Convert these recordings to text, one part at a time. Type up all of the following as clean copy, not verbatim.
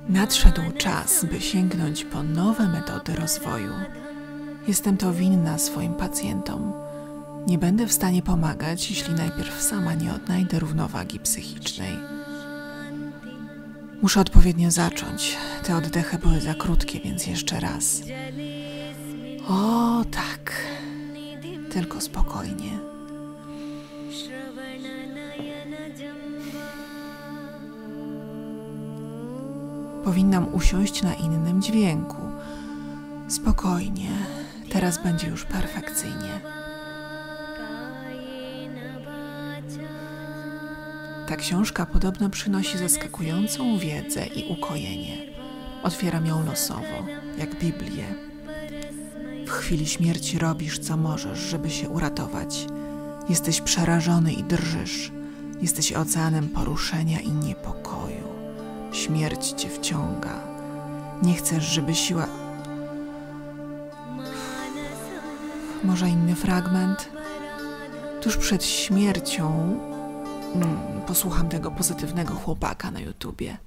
Nadszedł czas, by sięgnąć po nowe metody rozwoju. Jestem to winna swoim pacjentom. Nie będę w stanie pomagać, jeśli najpierw sama nie odnajdę równowagi psychicznej. Muszę odpowiednio zacząć. Te oddechy były za krótkie, więc jeszcze raz. O, tak. Tylko spokojnie. Powinnam usiąść na innym dźwięku. Spokojnie. Teraz będzie już perfekcyjnie. Ta książka podobno przynosi zaskakującą wiedzę i ukojenie. Otwieram ją losowo, jak Biblię. W chwili śmierci robisz, co możesz, żeby się uratować. Jesteś przerażony i drżysz. Jesteś oceanem poruszenia i niepokoju. Śmierć cię wciąga. Nie chcesz, żeby siła... Może inny fragment? Tuż przed śmiercią posłucham tego pozytywnego chłopaka na YouTubie.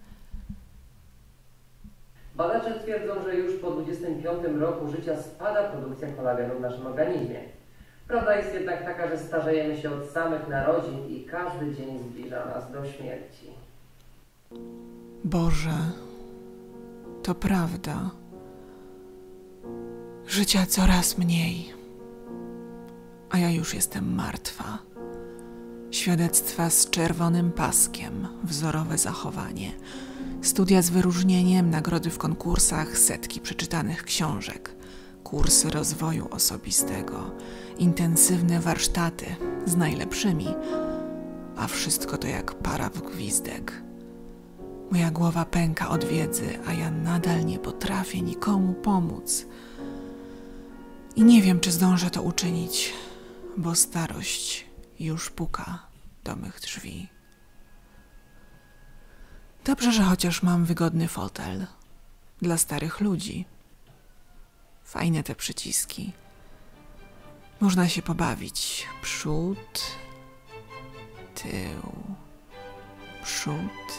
Badacze twierdzą, że już po 25 roku życia spada produkcja kolagenu w naszym organizmie. Prawda jest jednak taka, że starzejemy się od samych narodzin i każdy dzień zbliża nas do śmierci. Boże, to prawda. Życia coraz mniej, a ja już jestem martwa. Świadectwa z czerwonym paskiem, wzorowe zachowanie, studia z wyróżnieniem, nagrody w konkursach, setki przeczytanych książek, kursy rozwoju osobistego, intensywne warsztaty z najlepszymi, a wszystko to jak para w gwizdek. Moja głowa pęka od wiedzy, a ja nadal nie potrafię nikomu pomóc. I nie wiem, czy zdążę to uczynić, bo starość już puka do mych drzwi. Dobrze, że chociaż mam wygodny fotel dla starych ludzi. Fajne te przyciski. Można się pobawić. Przód, tył, przód,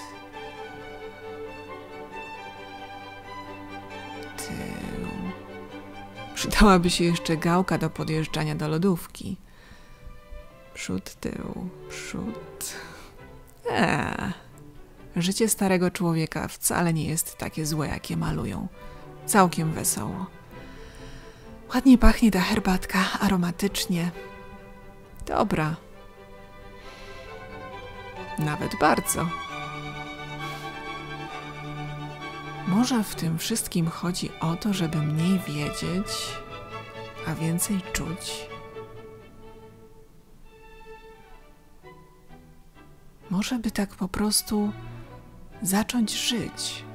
tył. Przydałaby się jeszcze gałka do podjeżdżania do lodówki. Przód, tył, przód. Życie starego człowieka wcale nie jest takie złe, jakie malują. Całkiem wesoło. Ładnie pachnie ta herbatka, aromatycznie. Dobra. Nawet bardzo. Może w tym wszystkim chodzi o to, żeby mniej wiedzieć, a więcej czuć. Może by tak po prostu zacząć żyć.